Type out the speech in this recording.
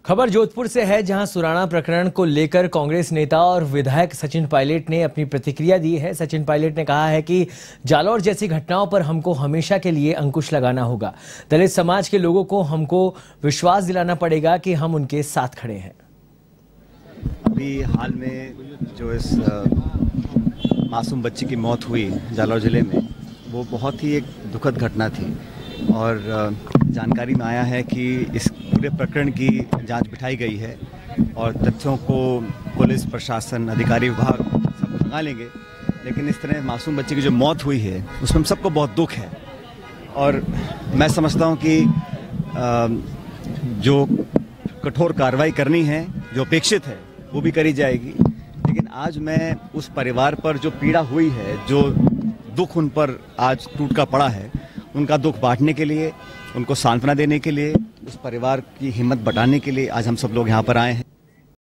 खबर जोधपुर से है, जहां सुराणा प्रकरण को लेकर कांग्रेस नेता और विधायक सचिन पायलट ने अपनी प्रतिक्रिया दी है। सचिन पायलट ने कहा है कि जालौर जैसी घटनाओं पर हमको हमेशा के लिए अंकुश लगाना होगा। दलित समाज के लोगों को हमको विश्वास दिलाना पड़ेगा कि हम उनके साथ खड़े हैं। अभी हाल में जो इस मासूम बच्ची की मौत हुई जालौर जिले में, वो बहुत ही एक दुखद घटना थी और जानकारी में आया है कि इस पूरे प्रकरण की जांच बिठाई गई है और तथ्यों को पुलिस प्रशासन अधिकारी विभाग सब खंगालेंगे। लेकिन इस तरह मासूम बच्चे की जो मौत हुई है उसमें हम सबको बहुत दुख है और मैं समझता हूं कि जो कठोर कार्रवाई करनी है, जो अपेक्षित है, वो भी करी जाएगी। लेकिन आज मैं उस परिवार पर जो पीड़ा हुई है, जो दुख उन पर आज टूट का पड़ा है, उनका दुख बांटने के लिए, उनको सांत्वना देने के लिए, उस परिवार की हिम्मत बढ़ाने के लिए आज हम सब लोग यहाँ पर आए हैं।